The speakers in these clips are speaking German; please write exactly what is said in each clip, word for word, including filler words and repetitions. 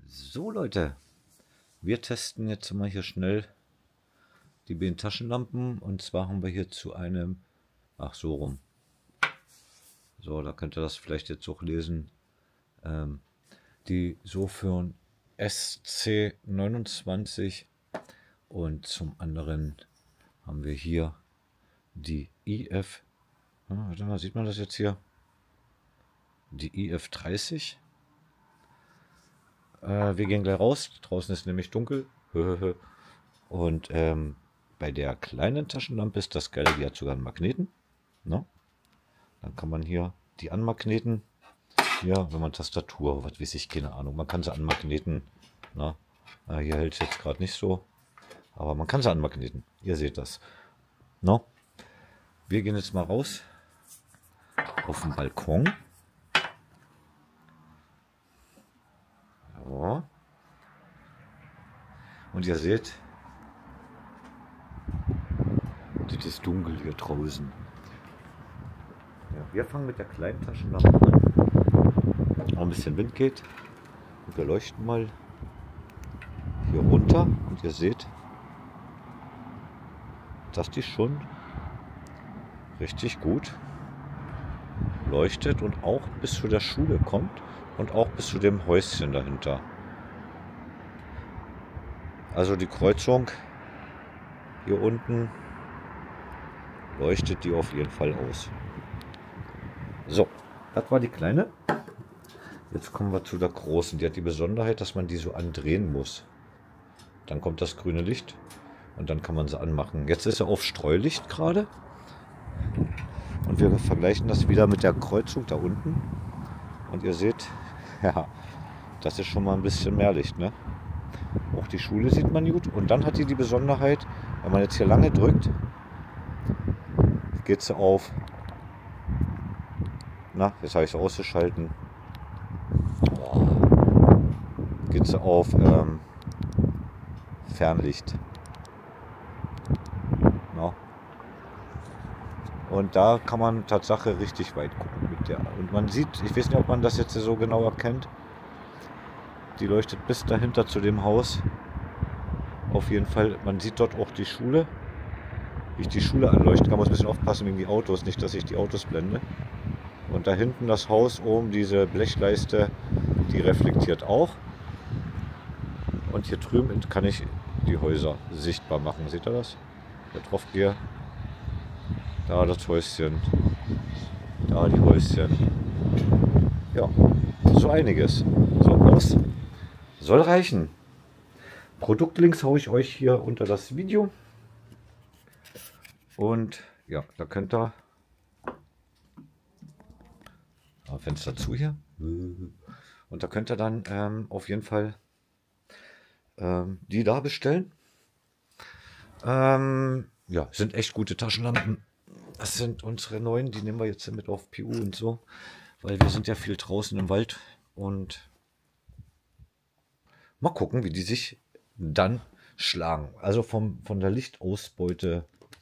So Leute, wir testen jetzt mal hier schnell die beiden Taschenlampen, und zwar haben wir hier zu einem, ach so rum, so, da könnt ihr das vielleicht jetzt auch lesen, ähm, die Sofirn S C neunundzwanzig, und zum anderen haben wir hier die I F, ja, warte mal, sieht man das jetzt hier? Die I F dreißig. Äh, wir gehen gleich raus, draußen ist nämlich dunkel. Und ähm, bei der kleinen Taschenlampe ist das Geile, die hat sogar einen Magneten. Ne? Dann kann man hier die anmagneten. Ja, wenn man Tastatur, was weiß ich, keine Ahnung. Man kann sie anmagneten. Ne? Äh, hier hält es jetzt gerade nicht so. Aber man kann sie anmagneten. Ihr seht das. Ne? Wir gehen jetzt mal raus auf den Balkon. Ja. Und ihr seht, das ist dunkel hier draußen. Ja, wir fangen mit der kleinen Taschenlampe an. Noch ein bisschen Wind geht. Und wir leuchten mal hier runter. Und ihr seht, dass die schon richtig gut leuchtet und auch bis zu der Schule kommt und auch bis zu dem Häuschen dahinter. Also die Kreuzung hier unten leuchtet die auf jeden Fall aus. So, das war die kleine. Jetzt kommen wir zu der großen. Die hat die Besonderheit, dass man die so andrehen muss. Dann kommt das grüne Licht und dann kann man sie anmachen. Jetzt ist sie auf Streulicht gerade. Und wir vergleichen das wieder mit der Kreuzung da unten. Und ihr seht, ja, das ist schon mal ein bisschen mehr Licht, ne? Auch die Schule sieht man gut. Und dann hat die die Besonderheit, wenn man jetzt hier lange drückt, geht sie auf. Na, jetzt habe ich sie ausgeschalten. Oh. Geht sie auf ähm, Fernlicht. Na. Und da kann man Tatsache richtig weit gucken mit der. Und man sieht, ich weiß nicht, ob man das jetzt so genau erkennt. Die leuchtet bis dahinter zu dem Haus. Auf jeden Fall, man sieht dort auch die Schule. Wie ich die Schule anleuchten kann, muss ein bisschen aufpassen wegen die Autos, nicht, dass ich die Autos blende. Und da hinten das Haus oben, diese Blechleiste, die reflektiert auch. Und hier drüben kann ich die Häuser sichtbar machen. Seht ihr das? Da drauf gehe. Da das Häuschen. Da die Häuschen. Ja, so einiges. So aus. Soll reichen. Produktlinks haue ich euch hier unter das Video. Und ja, da könnt ihr. Ah, Fenster zu hier. Und da könnt ihr dann ähm, auf jeden Fall ähm, die da bestellen. Ähm, ja, sind echt gute Taschenlampen. Das sind unsere neuen, die nehmen wir jetzt mit auf P U und so. Weil wir sind ja viel draußen im Wald. Und mal gucken, wie die sich dann schlagen. Also vom, von der Lichtausbeute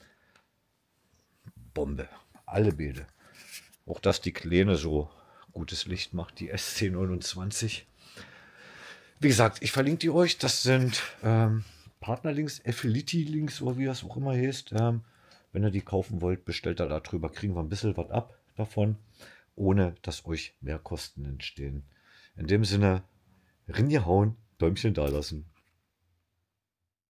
Bombe. Alle Bilder. Auch dass die Kleine so gutes Licht macht, die S C neunundzwanzig. Wie gesagt, ich verlinke die euch. Das sind ähm, Partnerlinks, Affiliate-Links, oder wie das auch immer heißt. Ähm, wenn ihr die kaufen wollt, bestellt ihr darüber. Kriegen wir ein bisschen was ab davon, ohne dass euch mehr Kosten entstehen. In dem Sinne, ringehauen, Däumchen da lassen.